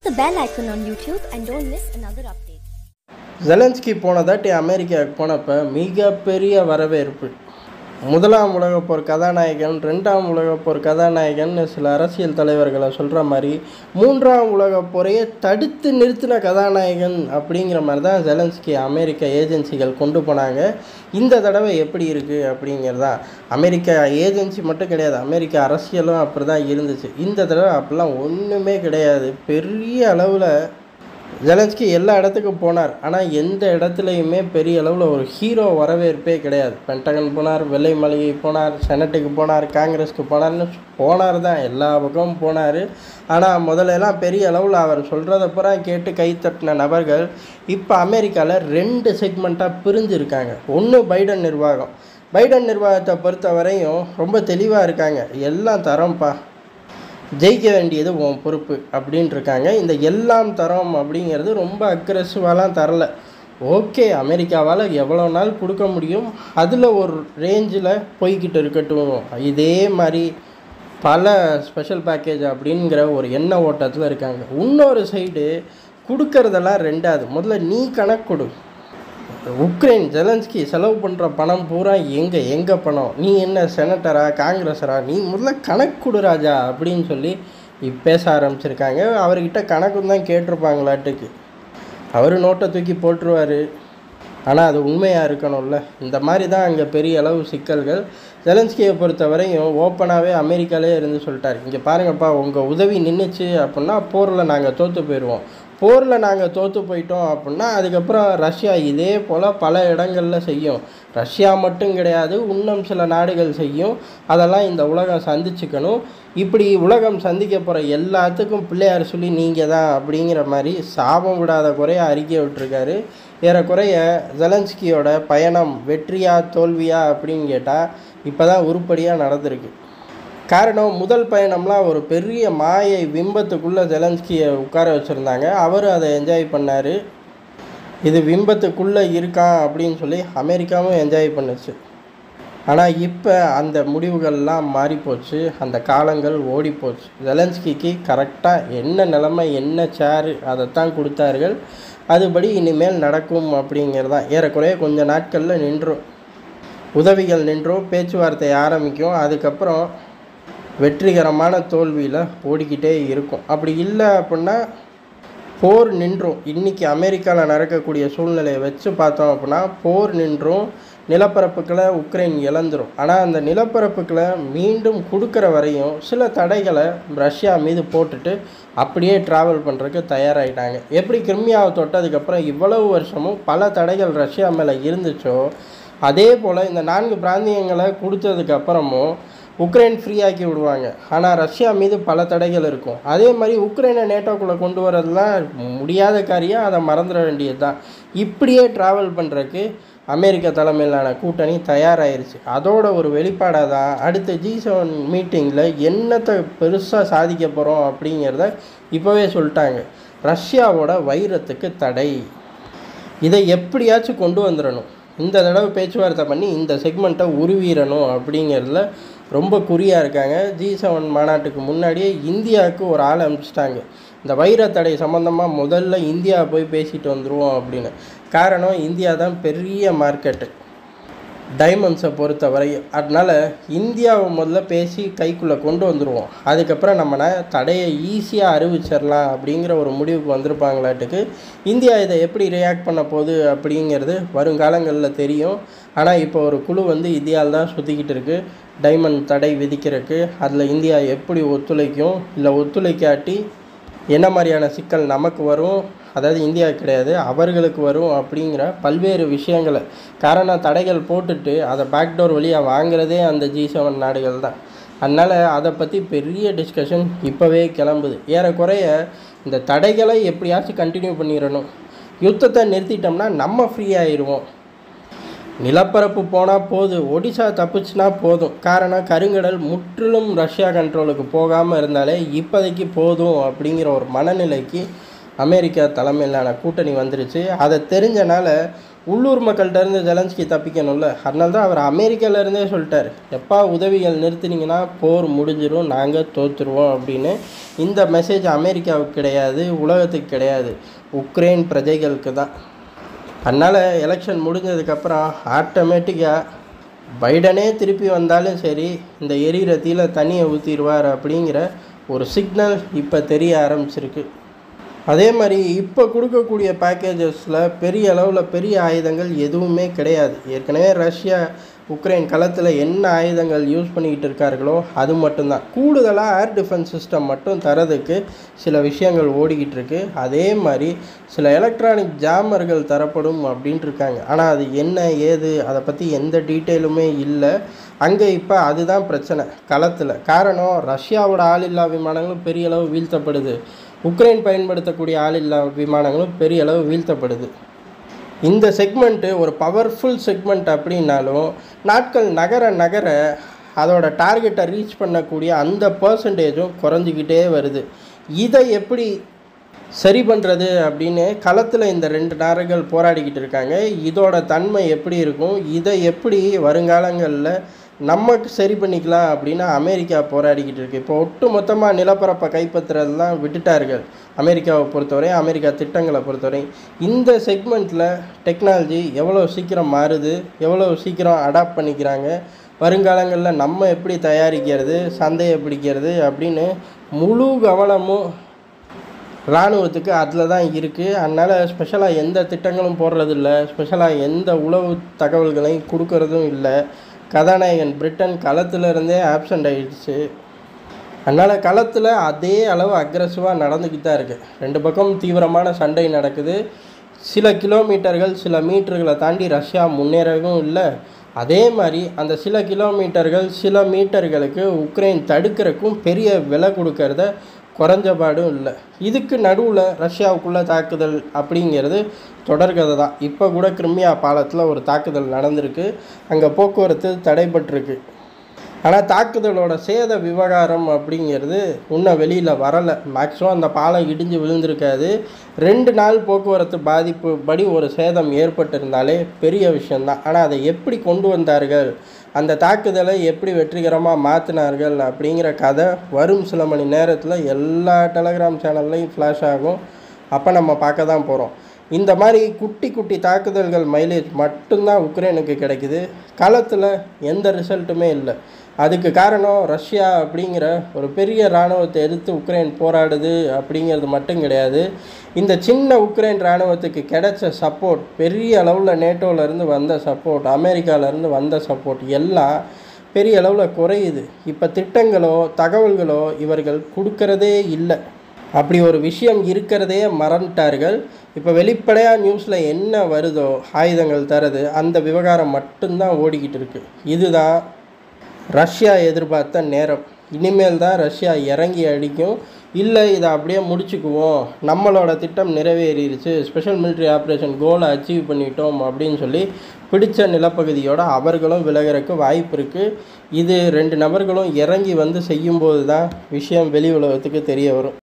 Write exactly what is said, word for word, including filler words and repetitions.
the bell icon on YouTube and don't miss another update. Zelensky போனதாட்டி அமெரிக்காவுக்கு போனப்போ மிகப்பெரிய வரவேற்பு. முதலாம் உலகப்போர் கதாநாயகன், ரெண்டாம் உலகப்போர் கதாநாயகன் சில அரசியல் தலைவர்களை சொல்கிற மாதிரி மூன்றாம் உலகப்போரையே தடுத்து நிறுத்தின கதாநாயகன் அப்படிங்கிற மாதிரி தான் ஜெலன்ஸ்கி அமெரிக்க ஏஜென்சிகள் கொண்டு போனாங்க. இந்த தடவை எப்படி இருக்குது அப்படிங்கிறதான். அமெரிக்க ஏஜென்சி மட்டும் கிடையாது, அமெரிக்க அரசியலும் அப்படி தான் இருந்துச்சு. இந்த தடவை அப்படிலாம் ஒன்றுமே கிடையாது. பெரிய அளவில் ஜெலன்ஸ்கி எல்லா இடத்துக்கும் போனார். ஆனால் எந்த இடத்துலையுமே பெரிய அளவில் ஒரு ஹீரோ வரவேற்பே கிடையாது. பென்டகன் போனார், வெள்ளை மாளிகை போனார், செனட்டுக்கு போனார், காங்கிரஸுக்கு போனார்னு போனார் தான், எல்லா பக்கமும் போனார். ஆனால் முதல்லலாம் பெரிய அளவில் அவர் சொல்கிறத பூரா கேட்டு கைத்தட்டின நபர்கள் இப்போ அமெரிக்காவில் ரெண்டு செக்மெண்ட்டாக பிரிஞ்சுருக்காங்க. ஒன்று பைடன் நிர்வாகம். பைடன் நிர்வாகத்தை பொறுத்த வரையும் ரொம்ப தெளிவாக இருக்காங்க. எல்லாம் தரோம்ப்பா, ஜெயிக்க வேண்டியது உன் பொறுப்பு அப்படின்ட்டு இருக்காங்க. இந்த எல்லாம் தரோம் அப்படிங்கிறது ரொம்ப அக்ரெசிவாலாம் தரல. ஓகே, அமெரிக்காவால் எவ்வளோ நாள் கொடுக்க முடியும், அதில் ஒரு ரேஞ்சில் போய்கிட்டு இருக்கட்டும். இதே மாதிரி பல ஸ்பெஷல் பேக்கேஜ் அப்படிங்கிற ஒரு எண்ண ஓட்டத்தில் இருக்காங்க. இன்னொரு சைடு கொடுக்கறதெல்லாம் ரெண்டாவது. முதல்ல நீ கணக்கு கொடு. உக்ரைன் ஜெலன்ஸ்கி செலவு பண்ணுற பணம் பூரா எங்கே எங்கே பணம், நீ என்ன செனட்டரா காங்கிரஸரா, நீ முதல்ல கணக்கு கொடு ராஜா அப்படின்னு சொல்லி இப்போ பேச ஆரம்பிச்சிருக்காங்க. அவர்கிட்ட கணக்கு தான் கேட்டிருப்பாங்களாட்டுக்கு. அவர் நோட்டை தூக்கி போட்டுருவார். ஆனால் அது உண்மையாக இருக்கணும்ல. இந்த மாதிரி தான் அங்கே பெரிய அளவு சிக்கல்கள். ஜெலன்ஸ்கியை பொறுத்த வரையும் ஓப்பனாகவே அமெரிக்காலே இருந்து சொல்லிட்டார், இங்கே பாருங்கப்பா, உங்கள் உதவி நின்றுச்சு அப்படின்னா போரில் நாங்கள் தோற்று போயிடுவோம். போரில் நாங்கள் தோற்று போயிட்டோம் அப்படின்னா அதுக்கப்புறம் ரஷ்யா இதே போல் பல இடங்களில் செய்யும். ரஷ்யா மட்டும் கிடையாது, இன்னும் சில நாடுகள் செய்யும். அதெல்லாம் இந்த உலகம் சந்திச்சுக்கணும். இப்படி உலகம் சந்திக்க போகிற எல்லாத்துக்கும் பிள்ளையார் சொல்லி நீங்கள் தான் அப்படிங்கிற மாதிரி சாபம் விடாத குறைய அறிக்கை விட்டுருக்காரு. ஏறக்குறைய ஜெலன்ஸ்கியோட பயணம் வெற்றியா தோல்வியா அப்படின்னு கேட்டால் இப்போ தான் உருப்படியாக நடந்திருக்கு. காரணம், முதல் பயணம்லாம் ஒரு பெரிய மாயை விம்பத்துக்குள்ளே ஜெலன்ஸ்கியை உட்கார வச்சுருந்தாங்க. அவர் அதை என்ஜாய் பண்ணார். இது விம்பத்துக்குள்ளே இருக்கான் அப்படின்னு சொல்லி அமெரிக்காவும் என்ஜாய் பண்ணுச்சு. ஆனால் இப்போ அந்த முடிவுகள்லாம் மாறிப்போச்சு, அந்த காலங்கள் ஓடிப்போச்சு. ஜெலன்ஸ்கிக்கு கரெக்டாக என்ன நிலைமை, என்ன சேரு, அதைத்தான் கொடுத்தார்கள். அதுபடி இனிமேல் நடக்கும் அப்படிங்கிறதான். ஏறக்குறைய கொஞ்சம் நாட்களில் நின்றும், உதவிகள் நின்றும், பேச்சுவார்த்தை ஆரம்பிக்கும். அதுக்கப்புறம் வெற்றிகரமான தோல்வியில் ஓடிக்கிட்டே இருக்கும். அப்படி இல்லை அப்படின்னா போர் நின்றும். இன்றைக்கி அமெரிக்காவில் நடக்கக்கூடிய சூழ்நிலையை வச்சு பார்த்தோம் அப்படின்னா போர் நின்றும், நிலப்பரப்புகளை உக்ரைன் இழந்துடும். ஆனால் அந்த நிலப்பரப்புகளை மீண்டும் கொடுக்குற வரையும் சில தடைகளை ரஷ்யா மீது போட்டுட்டு அப்படியே ட்ராவல் பண்ணுறதுக்கு தயாராகிட்டாங்க. எப்படி கிரிமியாவை தொட்டதுக்கப்புறம் இவ்வளவு வருஷமும் பல தடைகள் ரஷ்யா மேலே இருந்துச்சோ, அதே போல் இந்த நான்கு பிராந்தியங்களை கொடுத்ததுக்கப்புறமும் உக்ரைன் ஃப்ரீயாக்கி விடுவாங்க. ஆனால் ரஷ்யா மீது பல தடைகள் இருக்கும். அதே மாதிரி உக்ரைனை நேட்டோக்குள்ளே கொண்டு வரதெல்லாம் முடியாத காரியம், அதை மறந்துட வேண்டியது தான். இப்படியே ட்ராவல் பண்ணுறதுக்கு அமெரிக்கா தலைமையிலான கூட்டணி தயாராகிருச்சு. அதோட ஒரு வெளிப்பாடாக தான் அடுத்த ஜி செவன் மீட்டிங்கில் என்னத்தை பெருசாக சாதிக்க போகிறோம் அப்படிங்கிறத இப்போவே சொல்லிட்டாங்க. ரஷ்யாவோட வைரத்துக்கு தடை, இதை எப்படியாச்சும் கொண்டு வந்துடணும். இந்த தடவை பேச்சுவார்த்தை பண்ணி இந்த செக்மெண்ட்டை உருவீரணும் அப்படிங்கிறதுல ரொம்ப குறியாக இருக்காங்க. ஜி செவன் மாநாட்டுக்கு முன்னாடியே இந்தியாவுக்கு ஒரு ஆள் அனுப்பிச்சிட்டாங்க. இந்த வைரத்தடை சம்மந்தமாக முதல்ல இந்தியா போய் பேசிட்டு வந்துடுவோம் அப்படின்னு. காரணம், இந்தியா தான் பெரிய மார்க்கெட்டு டைமண்ட்ஸை பொறுத்த வரையும். அதனால் இந்தியாவை முதல்ல பேசி கைக்குள்ளே கொண்டு வந்துடுவோம். அதுக்கப்புறம் நம்ம தடையை ஈஸியாக அறிவிச்சிடலாம் அப்படிங்கிற ஒரு முடிவுக்கு வந்திருப்பாங்களாட்டுக்கு. இந்தியா இதை எப்படி ரியாக்ட் பண்ண போகுது அப்படிங்கிறது வருங்காலங்களில் தெரியும். ஆனால் இப்போ ஒரு குழு வந்து இந்தியாவில் தான் சுற்றிக்கிட்டு இருக்குது டைமண்ட் தடை விதிக்கிறதுக்கு. அதில் இந்தியா எப்படி ஒத்துழைக்கும், இல்லை ஒத்துழைக்காட்டி என்ன மாதிரியான சிக்கல் நமக்கு வரும், அதாவது இந்தியா கிடையாது அவர்களுக்கு வரும் அப்படிங்கிற பல்வேறு விஷயங்களை. காரணம், தடைகள் போட்டுட்டு அதை பேக்டோர் வழியாக வாங்குறதே அந்த ஜி செவன் நாடுகள் தான். அதனால் அதை பற்றி பெரிய டிஸ்கஷன் இப்போவே கிளம்புது. ஏறக்குறைய இந்த தடைகளை எப்படியாச்சும் கண்டினியூ பண்ணிடணும். யுத்தத்தை நிறுத்திட்டோம்னா நம்ம ஃப்ரீ ஆயிடுவோம். நிலப்பரப்பு போனால் போதும், ஒடிசா தப்பிச்சுனா போதும். காரணம், கருங்கடல் முற்றிலும் ரஷ்யா கண்ட்ரோலுக்கு போகாமல் இருந்தாலே இப்போதைக்கு போதும் அப்படிங்கிற ஒரு மனநிலைக்கு அமெரிக்கா தலைமையிலான கூட்டணி வந்துருச்சு. அதை தெரிஞ்சனால உள்ளூர் மக்கள்கிட்ட இருந்து ஜெலன்ஸ்கி தப்பிக்கணும்ல, அதனால தான் அவர் அமெரிக்காவிலேருந்தே சொல்லிட்டார், எப்பா உதவிகள் நிறுத்தினீங்கன்னா போர் முடிஞ்சிடும், நாங்கள் தோற்றுருவோம் அப்படின்னு. இந்த மெசேஜ் அமெரிக்காவுக்கு கிடையாது, உலகத்துக்கு கிடையாது, உக்ரைன் பிரஜைகளுக்கு தான். அதனால் எலெக்ஷன் முடிஞ்சதுக்கப்புறம் ஆட்டோமேட்டிக்காக பைடனே திருப்பி வந்தாலும் சரி இந்த எரியிற தீயில தண்ணியை ஊற்றிடுவார் அப்படிங்கிற ஒரு சிக்னல் இப்போ தெரிய ஆரம்பிச்சிருக்கு. அதே மாதிரி இப்போ கொடுக்கக்கூடிய பேக்கேஜஸில் பெரிய அளவில் பெரிய ஆயுதங்கள் எதுவுமே கிடையாது. ஏற்கனவே ரஷ்யா உக்ரைன் களத்தில் என்ன ஆயுதங்கள் யூஸ் பண்ணிக்கிட்டு இருக்கார்களோ அது மட்டும்தான். கூடுதலாக ஏர் டிஃபென்ஸ் சிஸ்டம் மட்டும் தரதுக்கு சில விஷயங்கள் ஓடிக்கிட்டு இருக்கு. அதே மாதிரி சில எலக்ட்ரானிக் ஜாமர்கள் தரப்படும் அப்படின்ட்டு இருக்காங்க. ஆனால் அது என்ன ஏது அதை பற்றி எந்த டீட்டெயிலுமே இல்லை அங்கே. இப்போ அதுதான் பிரச்சனை களத்தில். காரணம், ரஷ்யாவோட ஆளில்லா விமானங்களும் பெரிய அளவு வீழ்த்தப்படுது, உக்ரைன் பயன்படுத்தக்கூடிய ஆளில்லா விமானங்களும் பெரிய அளவு வீழ்த்தப்படுது. இந்த செக்மெண்ட்டு ஒரு பவர்ஃபுல் செக்மெண்ட் அப்படின்னாலும் நாட்கள் நகர நகர அதோட டார்கெட்டை ரீச் பண்ணக்கூடிய அந்த பர்சன்டேஜும் குறைஞ்சிக்கிட்டே வருது. இதை எப்படி சரி பண்ணுறது அப்படின்னு களத்தில் இந்த ரெண்டு நாடுகள் போராடிக்கிட்டு இருக்காங்க. இதோட தன்மை எப்படி இருக்கும், இதை எப்படி வருங்காலங்களில் நமக்கு சரி பண்ணிக்கலாம் அப்படின்னு அமெரிக்கா போராடிக்கிட்டு இருக்குது. இப்போ ஒட்டு மொத்தமாக நிலப்பரப்பை கைப்பற்றுறதுலாம் விட்டுட்டார்கள் அமெரிக்காவை பொறுத்தவரை, அமெரிக்கா திட்டங்களை பொறுத்தவரை. இந்த செக்மெண்ட்டில் டெக்னாலஜி எவ்வளோ சீக்கிரம் மாறுது, எவ்வளோ சீக்கிரம் அடாப்ட் பண்ணிக்கிறாங்க, வருங்காலங்களில் நம்ம எப்படி தயாரிக்கிறது, சந்தையை பிடிக்கிறது அப்படின்னு முழு கவனமும் இராணுவத்துக்கு அதில் தான் இருக்குது. அதனால் ஸ்பெஷலாக எந்த திட்டங்களும் போடுறதில்ல, ஸ்பெஷலாக எந்த உளவு தகவல்களையும் கொடுக்கறதும் இல்லை. கதாநாயகன் பிரிட்டன் களத்தில் இருந்தே ஆப்சண்ட் ஆகிடுச்சு. அதனால் களத்தில் அதே அளவு அக்ரெசிவாக நடந்துக்கிட்டு தான் இருக்குது. ரெண்டு பக்கம் தீவிரமான சண்டை நடக்குது. சில கிலோமீட்டர்கள் சில மீட்டர்களை தாண்டி ரஷ்யா முன்னேறவும் இல்லை. அதே மாதிரி அந்த சில கிலோமீட்டர்கள் சில மீட்டர்களுக்கு உக்ரைன் தடுக்கிறதுக்கும் பெரிய விலை கொடுக்கறத குறைஞ்சபாடும் இல்லை. இதுக்கு நடுவில் ரஷ்யாவுக்குள்ளே தாக்குதல் அப்படிங்கிறது தொடர்கதை தான். இப்போ கூட கிரிமியா பாலத்தில் ஒரு தாக்குதல் நடந்திருக்கு, அங்கே போக்குவரத்து தடைபட்டிருக்கு. ஆனால் தாக்குதலோட சேத விவகாரம் அப்படிங்கிறது இன்னும் வெளியில் வரலை. மேக்ஸிமம் அந்த பாலம் இடிஞ்சு விழுந்திருக்காது. ரெண்டு நாள் போக்குவரத்து பாதிப்பு படி ஒரு சேதம் ஏற்பட்டிருந்தாலே பெரிய விஷயந்தான். ஆனால் அதை எப்படி கொண்டு வந்தார்கள், அந்த தாக்குதலை எப்படி வெற்றிகரமாக மாற்றினார்கள் அப்படிங்கிற கதை வரும் சில மணி நேரத்தில் எல்லா டெலகிராம் சேனல்லையும் ஃப்ளாஷ் ஆகும். அப்போ நம்ம பார்க்க தான் போகிறோம். இந்த மாதிரி குட்டி குட்டி தாக்குதல்கள் மைலேஜ் மட்டும்தான் உக்ரைனுக்கு கிடைக்குது. களத்தில் எந்த ரிசல்ட்டுமே இல்லை. அதுக்கு காரணம் ரஷ்யா அப்படிங்கிற ஒரு பெரிய இராணுவத்தை எதிர்த்து உக்ரைன் போராடுது அப்படிங்கிறது மட்டும் கிடையாது. இந்த சின்ன உக்ரைன் இராணுவத்துக்கு கிடைச்ச சப்போர்ட், பெரிய அளவில் நேட்டோவிலேருந்து வந்த சப்போர்ட், அமெரிக்காவிலேருந்து வந்த சப்போர்ட் எல்லாம் பெரிய அளவில் குறையுது. இப்போ திட்டங்களோ தகவல்களோ இவர்கள் கொடுக்கறதே இல்லை. அப்படி ஒரு விஷயம் இருக்கிறதே மறந்துட்டார்கள். இப்போ வெளிப்படையாக நியூஸில் என்ன வருதோ ஆயுதங்கள் தரது, அந்த விவகாரம் மட்டும்தான் ஓடிக்கிட்டு இருக்குது. இதுதான் ரஷ்யா எதிர்பார்த்த நேரம். இனிமேல் தான் ரஷ்யா இறங்கி அடிக்கும். இல்லை இதை அப்படியே முடிச்சுக்குவோம், நம்மளோட திட்டம் நிறைவேறிடுச்சு, ஸ்பெஷல் மிலிட்ரி ஆப்ரேஷன் கோலை அச்சீவ் பண்ணிட்டோம் அப்படின்னு சொல்லி பிடிச்ச நிலப்பகுதியோடு அவர்களும் விலகிறதுக்கு வாய்ப்பு இருக்குது. இது ரெண்டு நபர்களும் இறங்கி வந்து செய்யும்போது தான் விஷயம் வெளி உலகத்துக்கு தெரிய வரும்.